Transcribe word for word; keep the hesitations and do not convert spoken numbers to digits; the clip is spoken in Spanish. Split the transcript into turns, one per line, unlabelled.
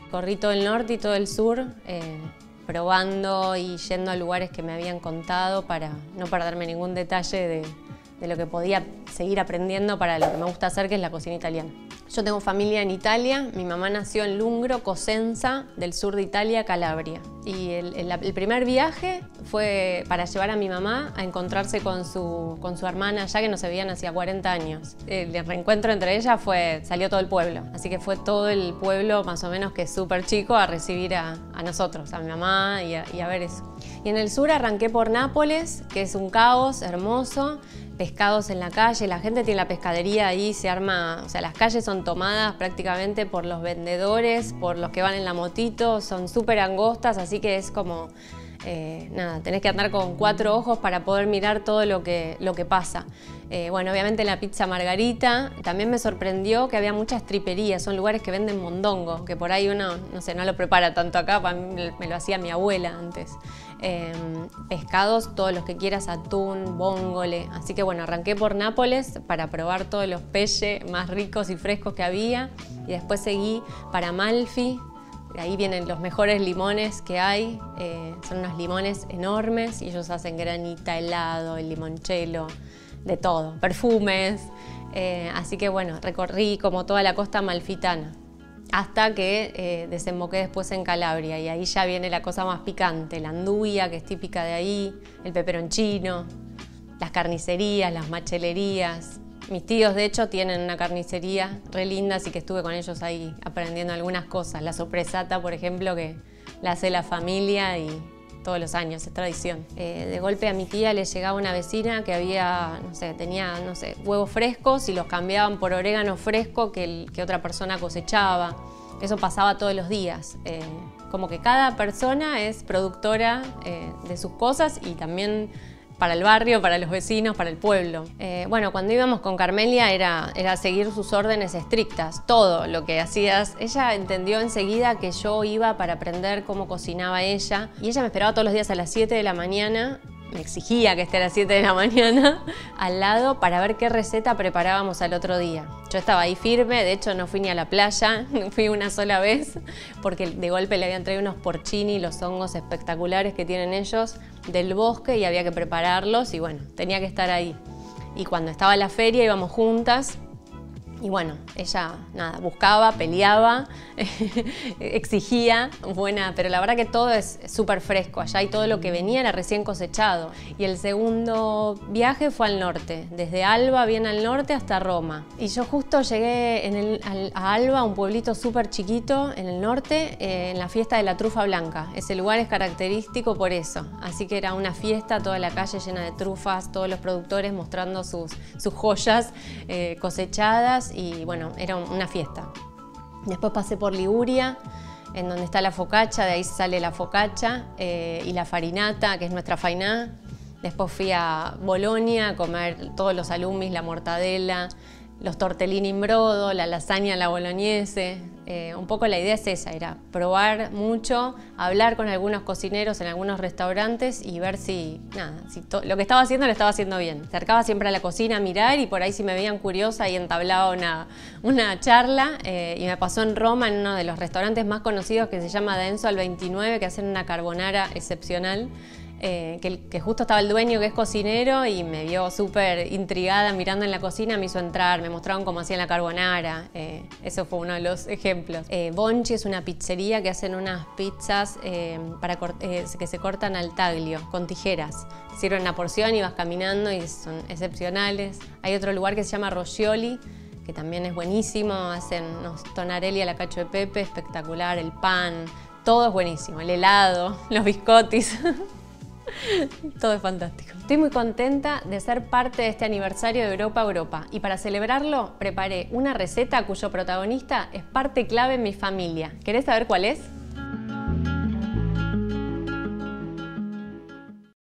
Corrí todo el norte y todo el sur, eh, probando y yendo a lugares que me habían contado para no perderme ningún detalle de, de lo que podía seguir aprendiendo para lo que me gusta hacer, que es la cocina italiana. Yo tengo familia en Italia, mi mamá nació en Lungro, Cosenza, del sur de Italia, Calabria. Y el, el, el primer viaje fue para llevar a mi mamá a encontrarse con su, con su hermana, ya que no se veían hacía cuarenta años. El reencuentro entre ellas fue, salió todo el pueblo, así que fue todo el pueblo, más o menos que súper chico, a recibir a, a nosotros, a mi mamá y a, y a ver eso. Y en el sur arranqué por Nápoles, que es un caos hermoso, pescados en la calle, la gente tiene la pescadería ahí, se arma, o sea, las calles son tomadas prácticamente por los vendedores, por los que van en la motito, son súper angostas, así que es como, eh, nada, tenés que andar con cuatro ojos para poder mirar todo lo que, lo que pasa. Eh, bueno, obviamente la pizza margarita, también me sorprendió que había muchas triperías, son lugares que venden mondongo, que por ahí uno, no sé, no lo prepara tanto acá, para mí me lo hacía mi abuela antes. Eh, pescados, todos los que quieras, atún, vongole, así que bueno, arranqué por Nápoles para probar todos los peces más ricos y frescos que había y después seguí para Amalfi. De ahí vienen los mejores limones que hay, eh, son unos limones enormes y ellos hacen granita, helado, el limoncello, de todo, perfumes, eh, así que bueno, recorrí como toda la costa amalfitana hasta que eh, desemboqué después en Calabria y ahí ya viene la cosa más picante, la anduvia, que es típica de ahí, el peperoncino, las carnicerías, las machelerías. Mis tíos de hecho tienen una carnicería re linda, así que estuve con ellos ahí aprendiendo algunas cosas. La sorpresata, por ejemplo, que la hace la familia y todos los años, es tradición. Eh, de golpe a mi tía le llegaba una vecina que había, no sé, tenía, no sé, huevos frescos y los cambiaban por orégano fresco que, el, que otra persona cosechaba. Eso pasaba todos los días. Eh, como que cada persona es productora eh, de sus cosas y también para el barrio, para los vecinos, para el pueblo. Eh, bueno, cuando íbamos con Carmelia era, era seguir sus órdenes estrictas, todo lo que hacías. Ella entendió enseguida que yo iba para aprender cómo cocinaba ella y ella me esperaba todos los días a las siete de la mañana, me exigía que esté a las siete de la mañana al lado para ver qué receta preparábamos al otro día. Yo estaba ahí firme, de hecho no fui ni a la playa, fui una sola vez porque de golpe le habían traído unos porcini, los hongos espectaculares que tienen ellos del bosque y había que prepararlos y bueno, tenía que estar ahí. Y cuando estaba la feria íbamos juntas y bueno, ella nada, buscaba, peleaba, exigía, buena, pero la verdad que todo es súper fresco allá y todo lo que venía era recién cosechado. Y el segundo viaje fue al norte, desde Alba, bien al norte, hasta Roma. Y yo justo llegué en el, al, a Alba, un pueblito súper chiquito en el norte, eh, en la fiesta de la trufa blanca. Ese lugar es característico por eso, así que era una fiesta, toda la calle llena de trufas, todos los productores mostrando sus, sus joyas eh, cosechadas. Y bueno, era una fiesta. Después pasé por Liguria, en donde está la focaccia, de ahí sale la focaccia eh, y la farinata, que es nuestra fainá. Después fui a Bolonia a comer todos los alumis, la mortadela, los tortellini in brodo, la lasaña, la bolognese. Eh, un poco la idea es esa, era probar mucho, hablar con algunos cocineros en algunos restaurantes y ver si, nada, si lo que estaba haciendo lo estaba haciendo bien. Acercaba siempre a la cocina a mirar y por ahí si me veían curiosa y entablaba una, una charla. Eh, y me pasó en Roma, en uno de los restaurantes más conocidos que se llama Denso al veintinueve, que hacen una carbonara excepcional. Eh, que, que justo estaba el dueño que es cocinero y me vio súper intrigada mirando en la cocina, me hizo entrar, me mostraron cómo hacían la carbonara, eh, eso fue uno de los ejemplos. Eh, Bonchi es una pizzería que hacen unas pizzas eh, para eh, que se cortan al taglio, con tijeras. Sirven una porción y vas caminando y son excepcionales. Hay otro lugar que se llama Roscioli, que también es buenísimo, hacen unos tonarelli a la cacio de pepe, espectacular, el pan, todo es buenísimo, el helado, los biscottis. Todo es fantástico. Estoy muy contenta de ser parte de este aniversario de Europa Europa y para celebrarlo preparé una receta cuyo protagonista es parte clave en mi familia. ¿Querés saber cuál es?